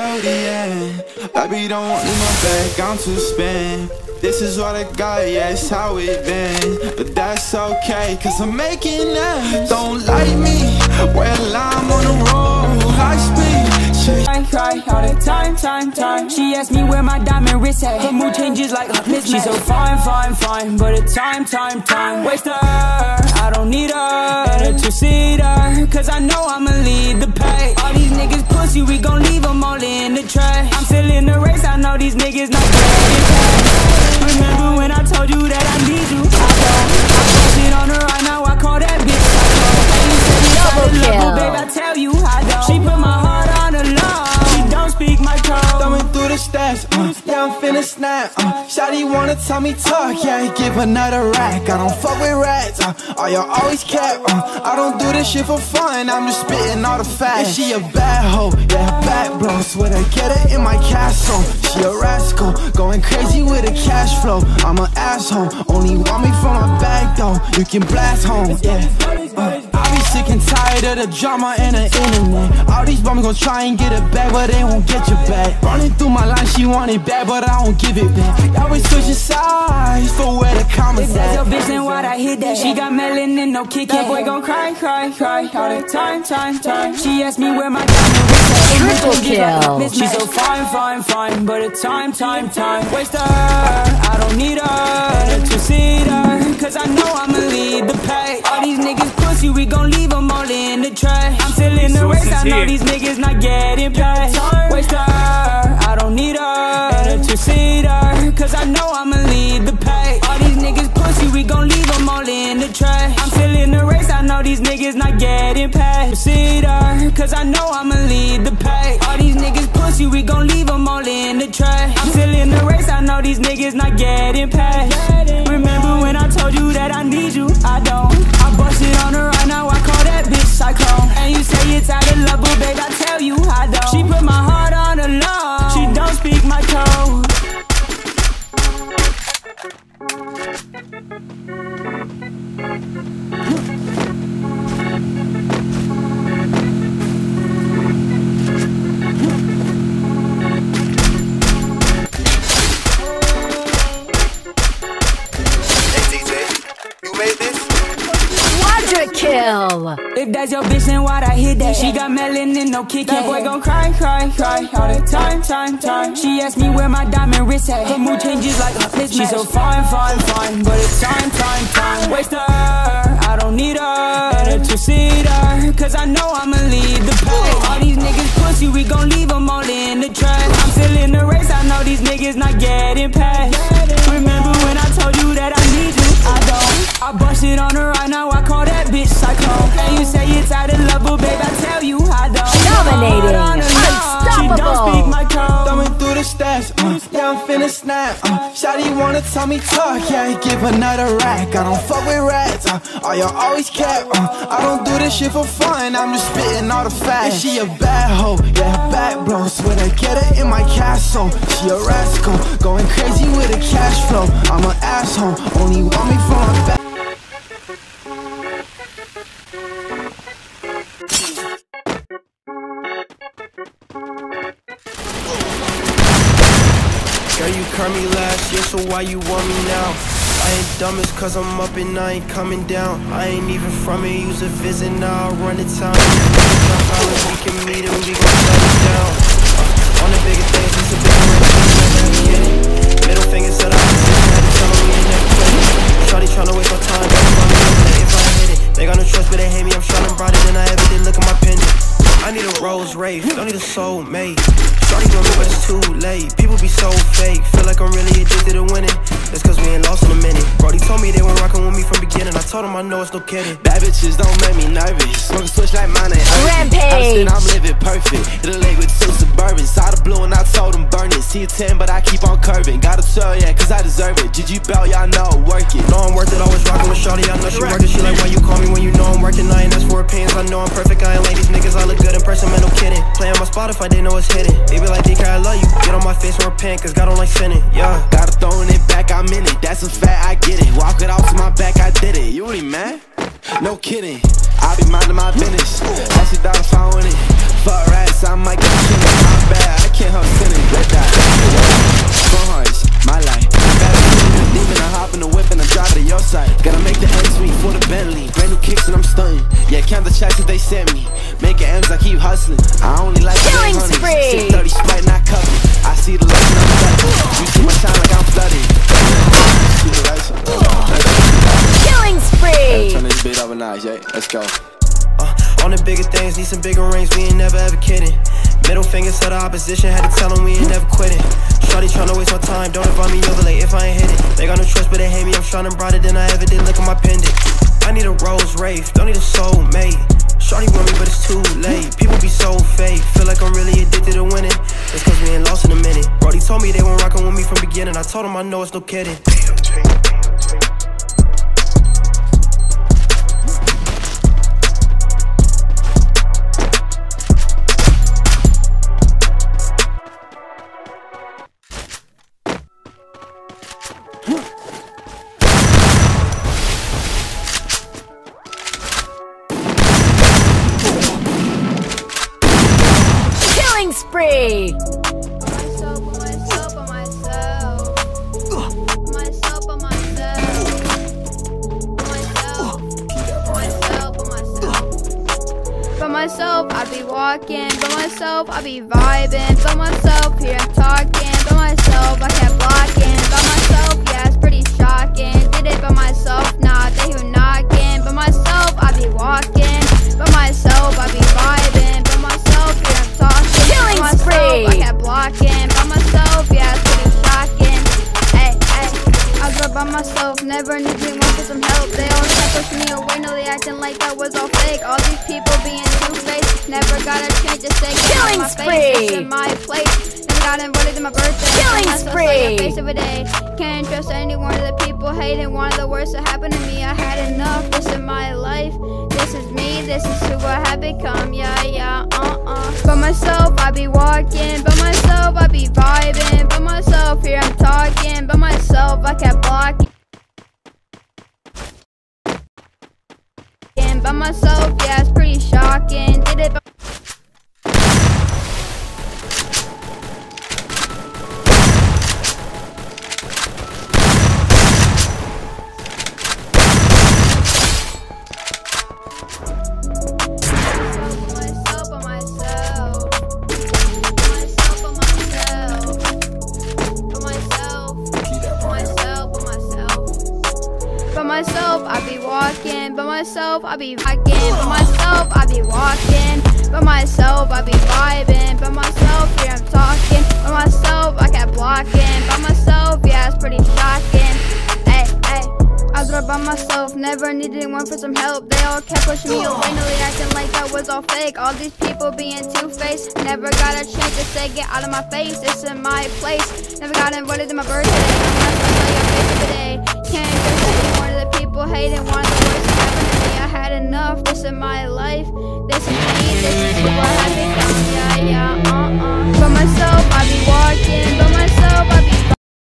till the end. Baby, don't leave my bag, I'm too spent. This is what I got, yeah, it's how it been. But that's okay, cause I'm making ends. Don't like me, well I'm on the road, high speed. I cry all the time. She asked me where my diamond wrist at. Her mood changes like a mismatch. She's so fine, but it's time. Waste her, I don't need her. And a two-seater, cause I know I'ma lead the pack. All these niggas pussy, we gon' leave them all in the trash. I'm still in the race, I know these niggas not getting paid. Remember when I told you that I need you? I bust it on her right now, I call that bitch double, babe, I tell you I don't. She put my heart on the law. She don't speak my code. Thumbing through the stats, yeah, I'm finna snap. Shawty wanna tell me talk, yeah, give another rack. I don't fuck with rats, oh, y'all always cap. I don't do this shit for fun, I'm just spitting all the facts. She a bad hoe, yeah, her back blow. Swear to get her in my castle. She a rascal, going crazy with a cash flow. I'm an asshole, only want me from my bag though. You can blast home, yeah. I be sick and tired of the drama and the internet. All these bums gon' try and get it back, but they won't get you back. Running through my line, she want it back, but I don't give it back. Y'all be switching sides for where the commas at. If that's your bitch, then why'd I hit that? She got melanin, no kick. That boy gon' cry all the time. She asked me where my diamond was at. Triple kill. She's so fine, but it's time. Waste her, I don't need her. A two-seater, cause I know I'ma lead the pack. All these niggas pussy, we gon' leave them all in the trash. I'm still in the race, I know these niggas not getting paid. Waste her, I don't need her. A two-seater, cause I know I'ma lead the pack. All these niggas pussy, we gon' leave them all in the trash. I'm still in the race, I know these niggas not getting paid. Two-seater, cause I know I'ma lead the pack. All these niggas pussy, we gon' leave them all in the trash. I'm still in the race, I know these niggas not getting paid. Remember when I told you that I need you? I don't. I bust it on her right now, I call that bitch cyclone. And you say it's out of love, but babe, I tell you I don't. She put my heart on the law. She don't speak my code. Kill. If that's your bitch, then why'd I hit that? She got melanin, no kick. That boy gon' cry all the time. She asked me where my diamond wrist at. Her mood changes like a mismatch. She's so fine, but it's time. Waste her, I don't need her. And a two-seater, cause I know I'ma lead the pack. All these niggas pussy, we gon' leave them all in the trash. I'm still in the race, I know these niggas not getting paid. Remember when I told you that I need you? I don't. I bust it on her right now, I call that bitch cyclone. And you say it's out of love, but babe, I tell you I don't. Dominating, unstoppable. She don't speak my code. Thumbing through the stats, yeah, I'm finna snap. Shawty wanna tell me talk, yeah, give another rack. I don't fuck with rats, oh, y'all always cap. I don't do this shit for fun, I'm just spitting all the facts. She a bad hoe, yeah, her back blow. Swear to get her in my castle. She a rascal, going crazy with a cash flow. I'm an asshole, only want me from my back. Girl, you curved me last year, so why you want me now? I ain't dumb, it's cause I'm up and I ain't coming down. I ain't even from it, use a visit, now I'll run the town. We can meet and we gon' shut it down. On the bigger things, it's a big ring, middle finger said I was sick, had to tell me in that play. Shawty tryna waste my time, don't run me if I hit it. They got no trust, but they hate me, I'm shining brighter than I ever did, look at my pendant. I need a Rolls Royce, don't need a soulmate. Shorty doing me, but it's too late. People be so fake, feel like I'm really addicted to winning. That's cause we ain't lost in a minute. Brody told me they weren't rockin' with me from beginning. I told him I know it's no kidding. Bad bitches don't make me nervous. Smoke a switch like mine ain't Rampage. I'm living perfect. Hit a leg with 2 Suburbans. Saw the blue and I told them burn it. See a 10, but I keep on curving. Got a 12, yeah, cause I deserve it. GG belt, y'all know, work it. Know I'm worth it, always rockin' with Shorty. I know she workin'. She like, why you call me when you know I'm working? I ain't ask for opinions. I know I'm perfect. I ain't like these niggas. I look good in person, man, no kidding. Play on my Spotify, they know it's hidden. They be like, DK, I love you. Get on my face and repent, cause God don't like sinning. Yeah. Gotta throwing it back, I'm in it. That's a fact, I get it. Walk it off to my back, I did it. You really mad? No kidding. I be minding my business. Actually thought if I want it. Fuck rats, I might get killed. My bad, I can't Let's go. On the bigger things, need some bigger rings, we ain't never ever kidding. Middle fingers to the opposition, had to tell them we ain't never quitting. Shawty tryna waste my time, don't invite me over late if I ain't hit it. They got no trust but they hate me, I'm shining brighter than I ever did, look at my pendant. I need a Rolls Wraith, don't need a soulmate. Shawty want me but it's too late, people be so fake. Feel like I'm really addicted to winning, it's cause we ain't lost in a minute. Brody told me they weren't rockin' with me from beginning, I told him I know it's no kidding. Killing spree! By myself, I be walking. By myself, I be vibing. By myself, here I'm talking. By myself, I kept blocking. By myself, yeah, it's pretty shocking. Did it by myself, nah, they who knocking. By myself, I be walking. By myself, I be vibing. By myself, here I'm talking. Killing by myself, spree! I kept blocking. By myself, yeah, it's pretty shocking. Hey, hey, I grew up by myself, never needed one for some help. They always kept pushing me away, no, they acting like that was all fake. All these people being two-faced, never got a chance to say get out of my face. It's in my place, never got invited to my birthday. Killing spree! Face every day. Can't trust any one of the people hating. One of the worst that happened to me. I had enough. This is my life. This is me. This is who I have become. Yeah, yeah, By myself, I be walking. By myself, I be vibing. By myself, here I'm talking. By myself, I kept blocking. By myself, yeah, it's pretty shocking. Did it by myself, I be walking. By myself, I be vibing. By myself, I be walking. By myself, I be vibing. By myself, here I'm talking. By myself, I kept blocking. By myself, yeah, it's pretty shocking. Hey, hey, I grew up by myself, never needed one for some help. They all kept pushing me away, nearly acting like that was all fake. All these people being two-faced, never got a chance to say get out of my face. It's in my place, never got invited to my birthday. I'm not gonna tell your face every day. Can't just any one of the people hating. One of the worst that happened to me. I had enough. This is my life. This is me. This is who I have become. Yeah, yeah, By myself,